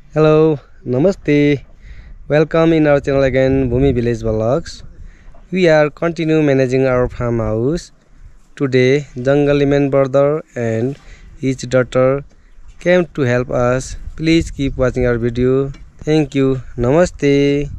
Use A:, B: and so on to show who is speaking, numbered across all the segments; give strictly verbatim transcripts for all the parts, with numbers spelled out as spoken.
A: Hello, Namaste. Welcome in our channel again, Bhumi Village Vlogs. We are continue managing our farmhouse. Today, Jungleman brother and his daughter came to help us. Please keep watching our video. Thank you. Namaste.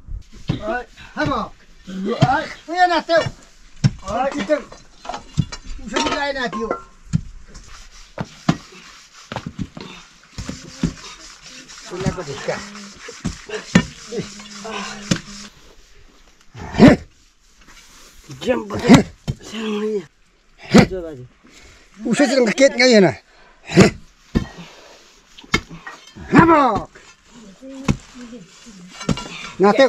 B: Usah sedang kaget nggak ya na? Habok. Nanti.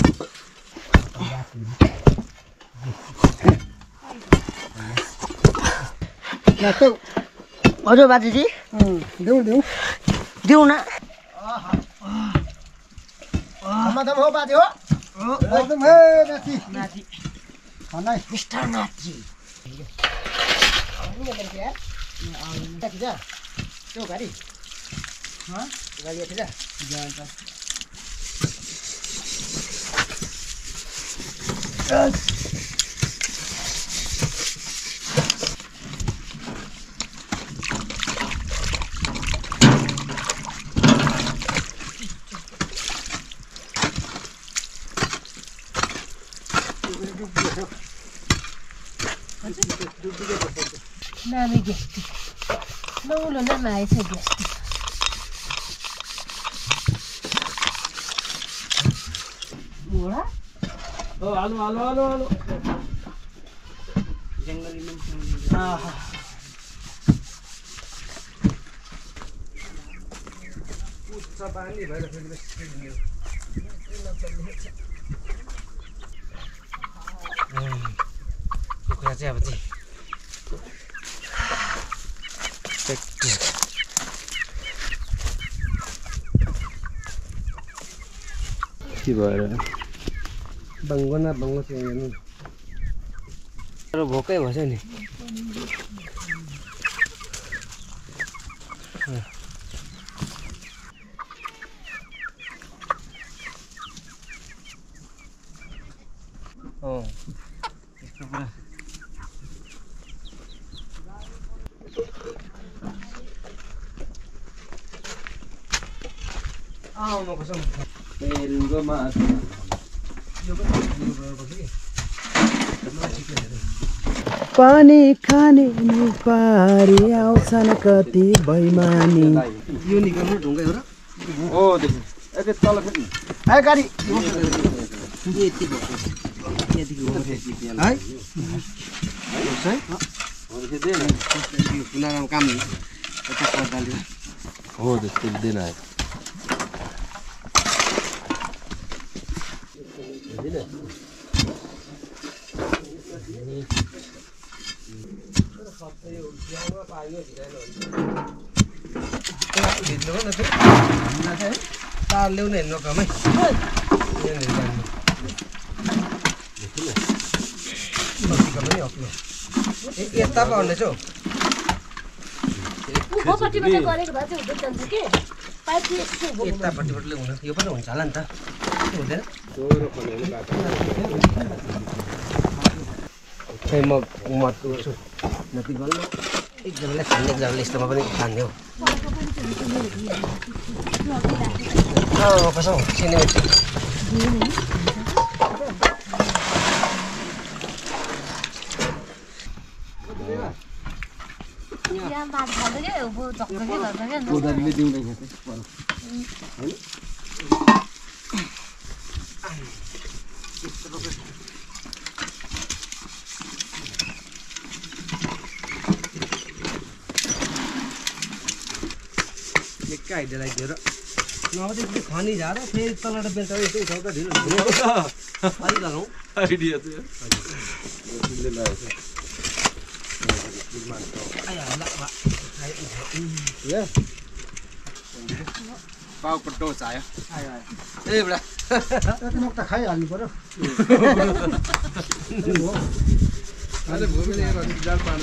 B: Nanti.
C: Ada baju sih?
B: Hmm, diu diu.
C: Diu nak?
B: Sama-sama baju. Oh, एकदम है नाची.
C: Nati.
B: खाना है.
C: Mister Nati.
B: Ini ada ya? Kita kita. Tuh kali. Hah? Kali aja dah. Jangan tak.
C: Nami gesti. Naulo na na isa gesti. Mula?
A: Oh, halo, halo, halo, halo.
C: Jungleman.
A: Ah. Putra pani भएर फेरि speed कुरा चाहिँ अब चाहिँ practice के भएर बङ्गो न बङ्गो चाहिँ हेर्नु तर भोकै भएछ नि Oh, esto para. Ah, no pasó. El goma. Yo
D: पानी खाने नि पारी आउँछन् कति बैमानी
A: यो निकाल्नु ढुङ्गा हो र ओ देखि एकै तल फेर्नु
B: Ayo kali.
C: Yeti bo. Yeti bo.
A: है है हो त्यसै दिन यो पुनराम काम नि यता पर्दाले हो त्यस्तै दिन आयो तार ल्याउन हेर्नु कमै यता पाउनेछ हौ
C: उपपट्टिबाट गरेको भए चाहिँ हुँदैन जान्छ के पाइप चाहिँ
A: यतापट्टिबाट ल्याउनु यो पनि हुन्छ होला नि त हुँदैन खै म मत गर्छु नति गर्नु एकजनालाई खाने एकजनाले यस्तोमा पनि खाने हो अँ कसो सिनेमेटिक
C: यहाँ बात गर्दै के उभो झक्कै गर्दै के
A: उनीहरूले दिउँदैन एकै आइडिया लगाइदियो र नभए चाहिँ खनी झार फेरि तलबाट बेल्टा यसो उठाउँदा ढिलो अलि लगाउँ आइडिया चाहिँ पाउको टोच आयो ए बुढा
B: Itu nak tak kaya ni pun.
A: अरे भूमिले जाल पार्नु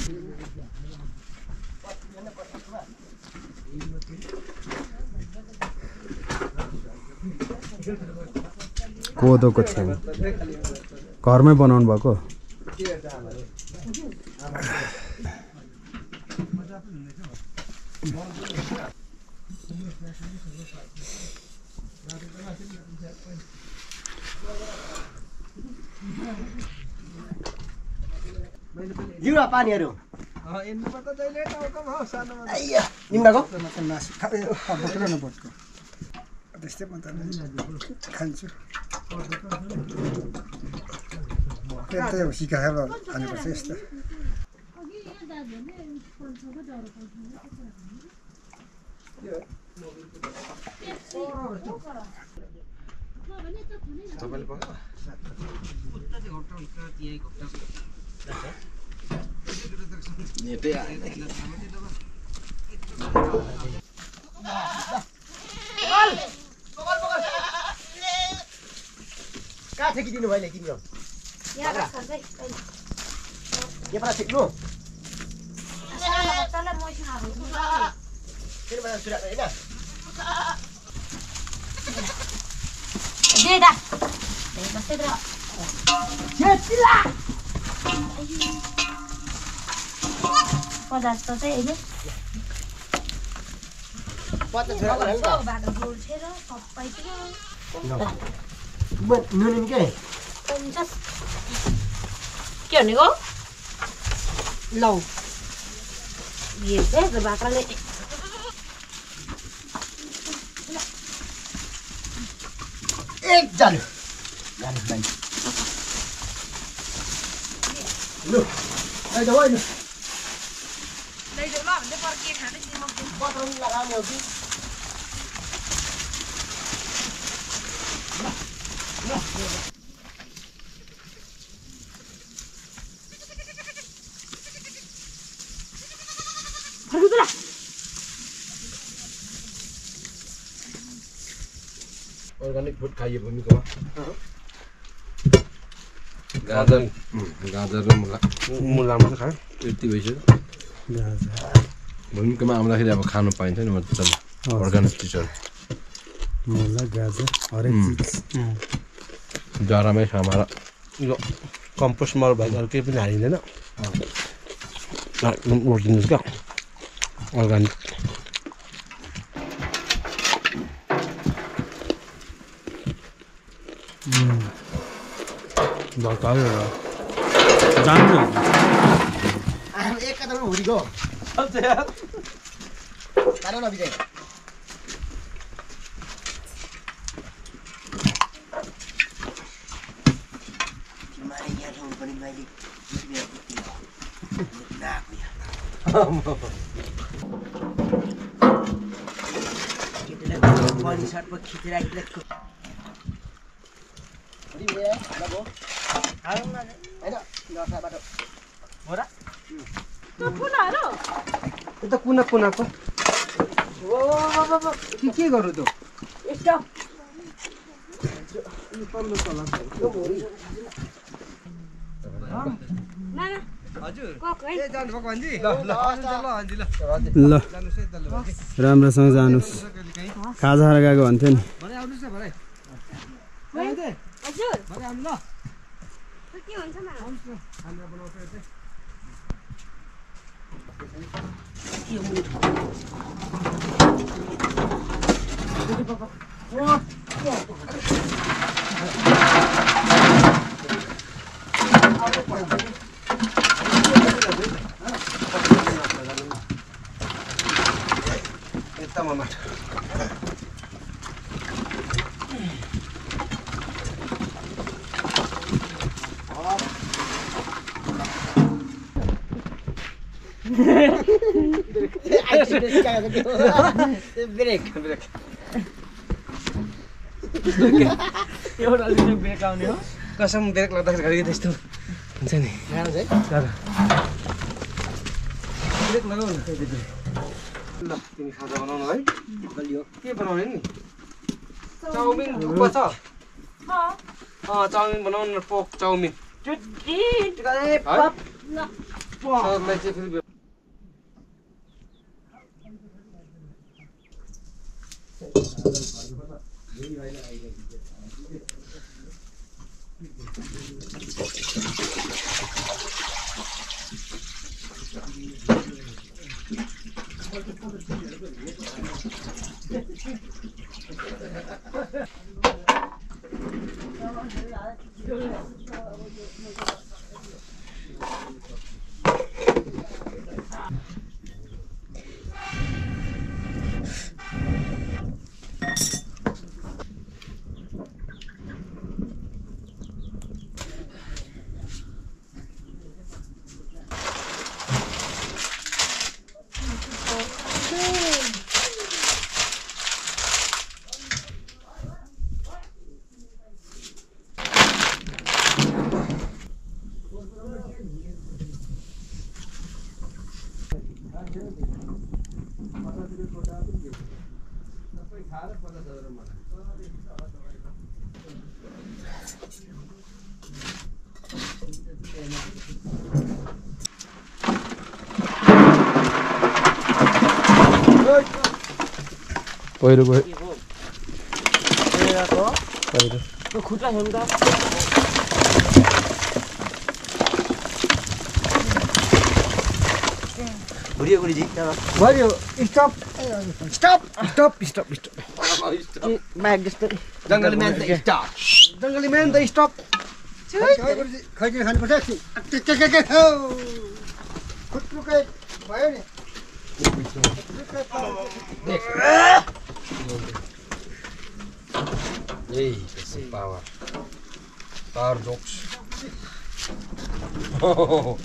D: कोदोको छ्याङ घरमै बनाउनु भएको
B: जिउरा पानीहरु निम्डाको
E: त्यस्तै म त खान्छु त्यही हो सिकाएर खानुपर्छ यस्तो
A: तपाईले पक्का नेटै आएन
B: कहाँ ठेकिदिनु भइले तिम्रो
C: यहाँ राख सबै अहिले
B: के परा ठेक्नु
C: तल मसँग आएको
B: फेरि मलाई सुरा हैन
C: दे दा दे बस्दै र छेतिला पचास त चाहिँ अहिले
B: पचास छोरा गरे
C: सब बाटो जोड्छे र सबैतिर
B: म नुनिन के
C: पचास के भनेको लौ ये चाहिँ बाख्राले
B: एक जानु जानु जानु लु आइ जाऊ आइ
C: लैजाऊ ल भन्दै पर के खाने तिम्रो
B: बटन लगाउने हो कि
C: फर्किँदैन
A: अर्ग्यानिक फुड खाइयो भूमिको गाजर गाजर र मुला मुला मात्र खायो यति भइसक्यो भूमिकोमा आउँदाखेरि अब खानु पाइन्छ नि मजाले अर्ग्यानिक चिजहरू
D: मुला गाजर हरेक चिज
A: जरामै समाएर
F: यो कम्पोस्ट मल भएको अरू केही पनि हालिँदैन एकदम ओरिजिनल क्या अर्ग्यानिक
D: भर्खर जानु
B: आम एक कदम हुरीको तारो न बिजय तिमीले यहाँ ठाउँ पनि मैले पानी सर्ट पर खिचेर आइदिएको अरे ये हेलो हालौ न हैन नसा बाटो हो र
C: त्यो कुनाहरु
A: त्यो त कुना कुनाको
B: ओ बाबा
A: के के गर्नु त
C: स्टप नाना हजुर कक है
A: ए जानु भगवानजी ल ल ल अन्जी ल
D: ल
A: जानुस् है त ल
D: राम्रोसँग जानुस् खाजा खाएर गएको भन्थ्यो नि
A: भरे आउनुस् न भरे
C: हजुर
A: भरे आउनु ल
C: के हुन्छ न
A: खाना बनाउँछ यतै यता मामा
B: ब्रेक ब्रेक
F: एउटा दिन ब्रेक आउने हो
A: कसम ब्रेक लाग्दाखेरि घरि त्यस्तो हुन्छ नि
B: गाह्रो छ है
A: तर ब्रेक लगाउ न ल तिमी खाजा बनाउनु है
B: बलियो
A: के बनाउने नि चाउमिन थुक्पा छ अँ चाउमिन बनाउनु न पोक चाउमिन
C: टुटी
B: गरे
A: है
B: पप
A: सरलाई चाहिँ फेरि पहिरो गयो
B: पहिरोको
A: पहिरो
B: त्यो खुट्टा हेर्नु त
F: घुरियो घुरी जी
B: भयो stop stop stop stop stop bike जस्तो
F: जंगली मैन द स्टॉप
B: जङ्गली म्यान द स्टप
E: खैके खानुपर्छ के के के के हो खुट्रुकै भयो नि
A: Hey, that's the power. Power dogs. Oh,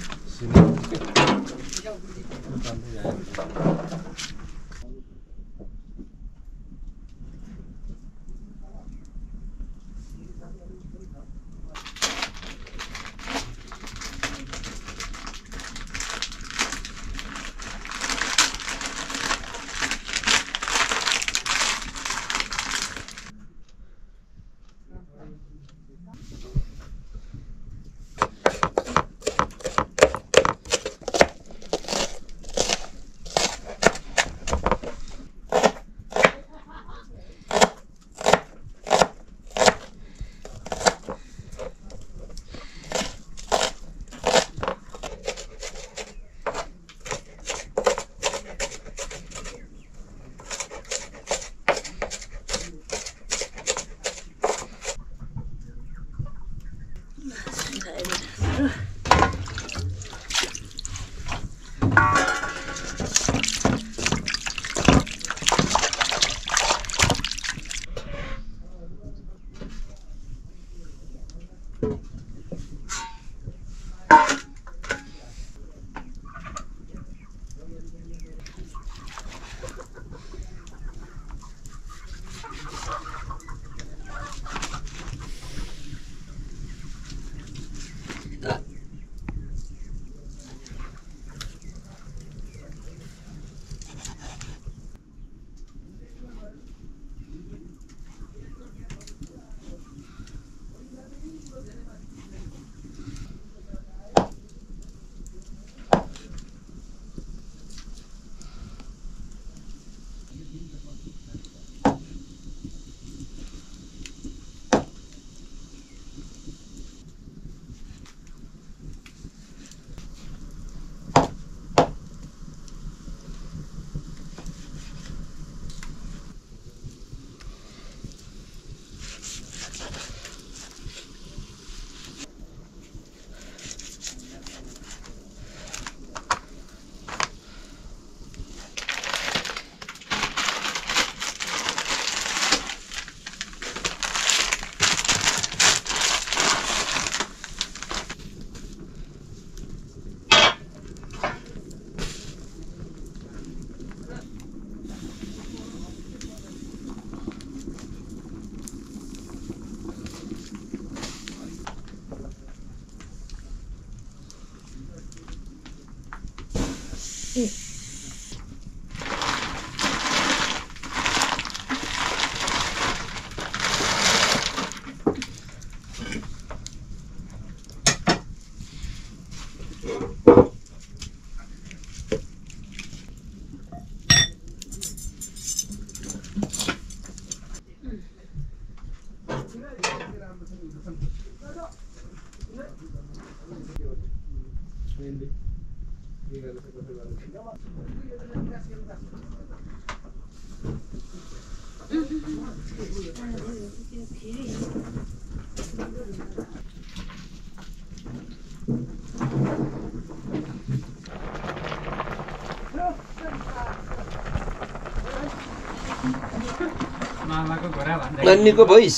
F: नानीको भइस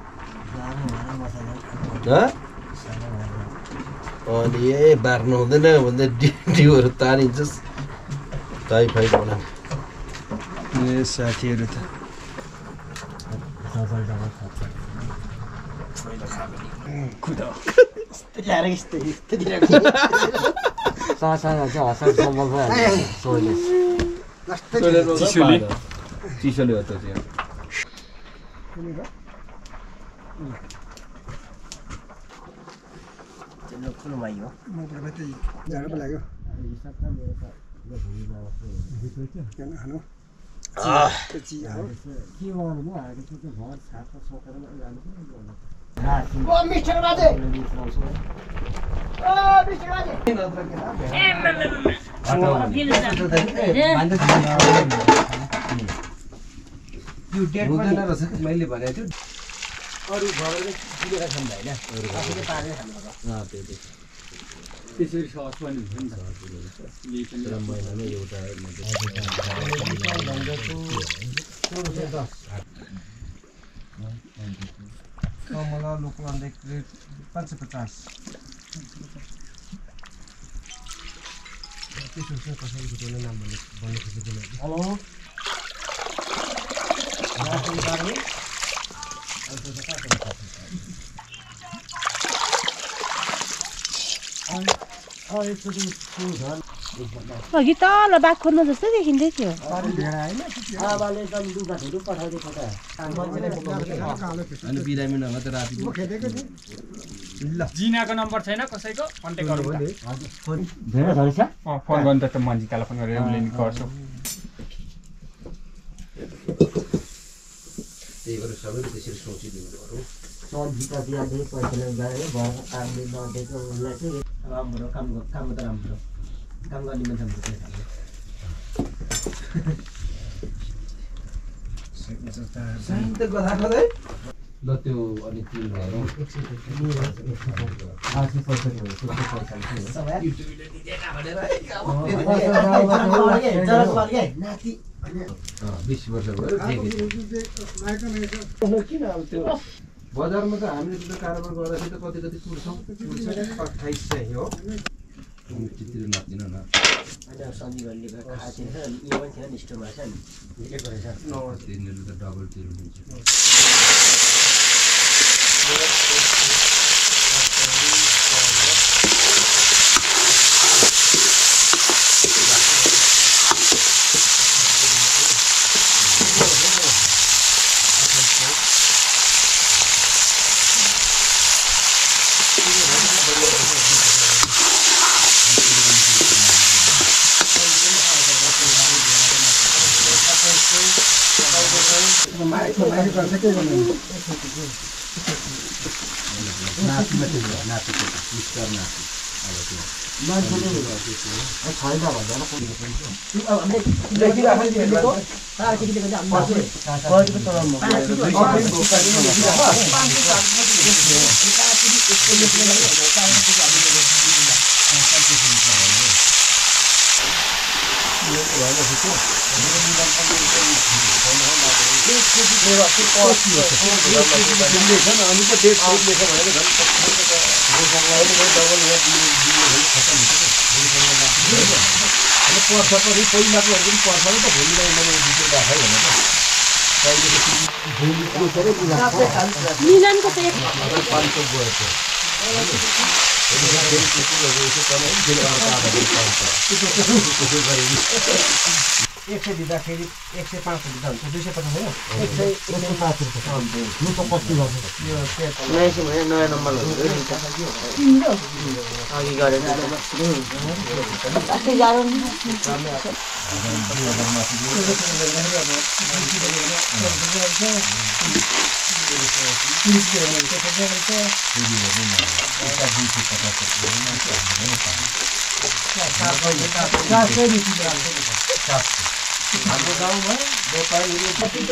F: अनि ए बार्नु हुँदैन भन्दा डिउहरू तानिन्छस् टाइफाइड होला
D: ए साथीहरू त चिसोले हो त चाहिँ
E: झाडो लाग्यो मिस्टर बाजे
A: मैले भनेको छु
B: अरू घरले किनेर खानु भएन आफूले पारेर खानु पर्छ
D: त्यसरी सस पनि हुन्छ नि त
F: महिनामा एउटा
A: कमला लोकल पाँच सय पचास
B: हेलो
C: अघि तल बाघ खोज्नु जस्तै देखिँदै थियो
B: आमाले एकदम लुगाहरू पठाइदिएको त
F: अनि बिरामी नभए त राति
G: जिनाको नम्बर छैन कसैको कन्ट्याक्ट गरौँ
B: धेरै धेरै छ
G: फोन गर्नु त मन्जितालाई फोन गरेर उसले नि गर्छु
F: त्यही भएर सबैले त्यसरी सोचिदिनु पर्यो
B: सब्जीका बिहान पैसाले गएर घरको कामले नदिएको उसलाई चाहिँ राम्रो काम काम त राम्रो काम गर्ने मान्छे
F: साइन त गधा खदै ल त्यो अनि तिन भएर बिस वर्ष भयो बजारमा त हामीले त्यो कारोबार गर्दाखेरि त कति कति पुर्छौँ अठाइस सय हो होमस्टेतिर नदिन न
B: सब्जीहरूले खाएको थिएन यो पनि थिएन स्टोरमा छ नि
F: तिनीहरू त डबल तिर्नुहुन्छ नातिमा त्यो नातिको मिस्टर नाति अब त्यो
B: मान्छेले छैन भन्दैन
C: मिलनको त एक
B: एक सय दिँदाखेरि एक सय पाँच दिँदा हुन्छ दुई सय पचास होइन एक सय एक सय पाँच रुपियाँ यो त कति गर्छ यो नयाँ सिम होइन नयाँ नम्बर अघि गरेर
F: हाम्रो गाउँमा व्यापारीले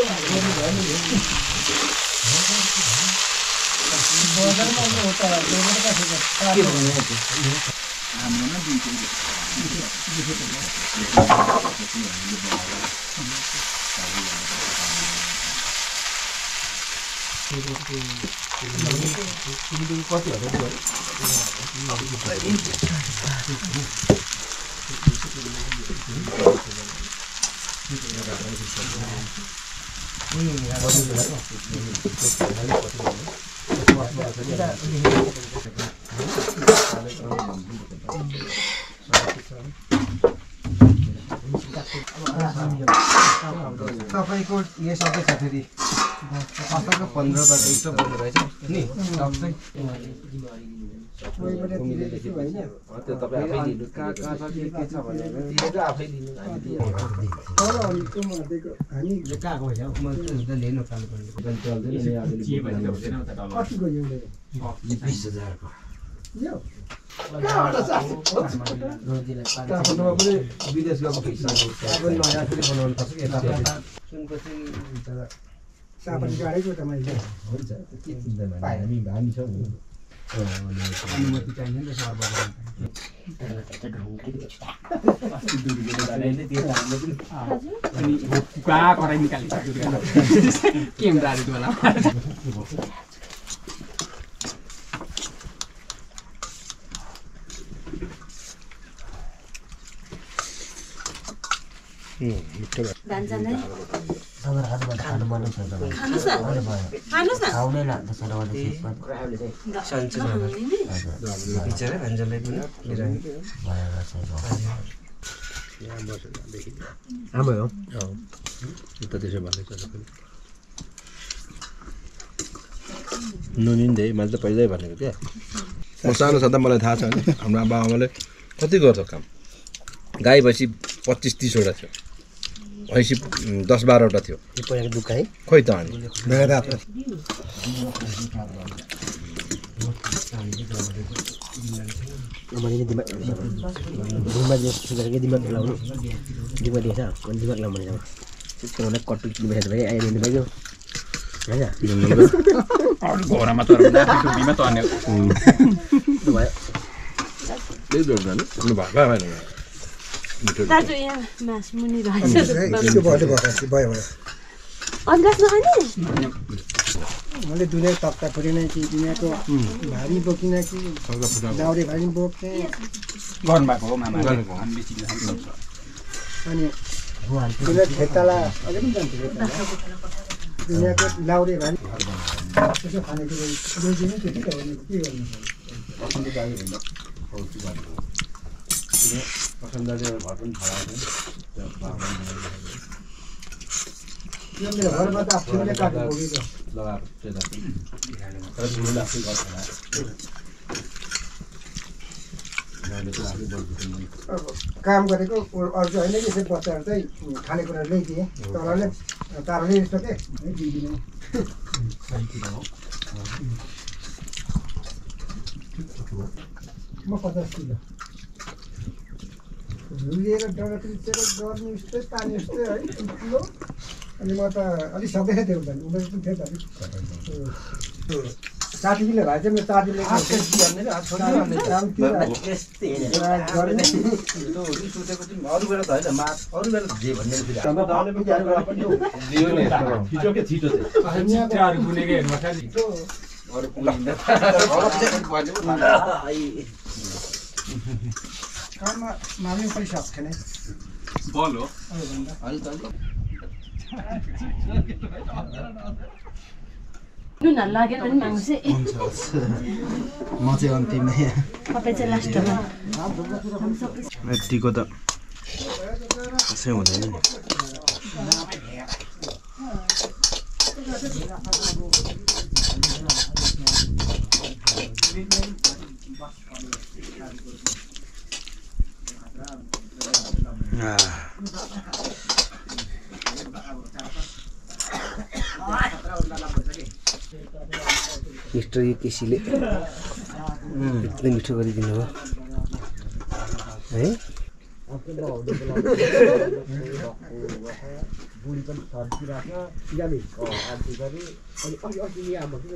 F: तपाईँको यो सबै छ फेरि असारको पन्ध्रबाट एक बन्द रहेछ नि टप चाहिँ त्यो तपाईँ आफै लिनु कहाँ कहाँ छ के के छ भनेर आफै लिनु हामी कहाँको होइन म त लिनु कालो पर्ने
E: कतिको यो
F: बिस हजारको विदेश गएको नयाँ फेरि बनाउनु पर्छ कि सुनको चाहिँ
E: सापन गाडेको त मैले
F: हुन्छ के चिन्ता हामी हामी छौँ
G: अनुमति चाहिने नि त सर अनि पुका कराइ निकालिसक्यो क्यामेराहरू होला
A: बिचरा भान्जालाई पनि
F: आमै हो त त्यसो भन्दै छ नुनी नि मैले त पहिल्यै भनेको क्या म सानो छँदा मलाई थाहा छ हाम्रो बाबाआमाले कति गर्छ काम गाई भैँसी पच्चिस तिसवटा थियो भैँसी दस बाह्रवटा थियो खोइ त अनि
G: घोडामा त टुपीमा तर्ने
C: दाजु यहाँ मास मुनि रहेछ
E: मैले दुनियाँ तक्ता पुरेन कि दुनियाँको भारी बोकिन कि दाउरे भारी बोक्ने
G: गर्नुभएको हो मामा
E: अनि दुनियाँ खेताला अझै पनि जान्थ्यो खेताला दुनियाँको लाउरे भारी त्यसो खानेकुरो ल्याइदिनु त्यति त हो नि के गर्नु घरमा त आफूले काटेको काम गरेको अरू चाहिँ होइन कि यसरी बच्चाहरू चाहिँ खानेकुराहरू ल्याइदिएँ तलले तारले यस्तो के दिइदिने म पचास किलो झुलिएर डर पिचेर गर्नु यस्तै पानी यस्तै है ठुलो अनि म त अलिक सक्दैन थियो भने उमेर पनि थियो त अलिक साठी किलो भए चाहिँ म साथीले
F: अरू बेला त होइन मास अरू बेला जे भन्ने
E: काममा मामी पनि सक्छ नै
G: बल हो
C: नुन लागेन भने माग्छु
F: म चाहिँ अन्तिममा
C: तपाईँ चाहिँ लास्टमा
F: यतिको त कसै हुँदैन नि
A: मिस्टर केसीले यति मिठो गरिदिनु भयो है
B: बुढी पनि थर्किरहेको छ जाने आन्टी पनि अनि अलि अलि यहाँ बस्नु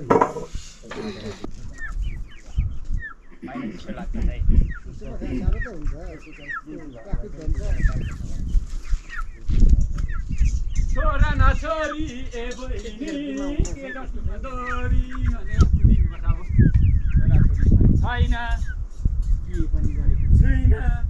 G: छोरा न छोरी ए बहिनी के गर्छु दोरी भनेर कुदिनुपर्छ अब छोरा छोरी छैन के पनि गरेको छैन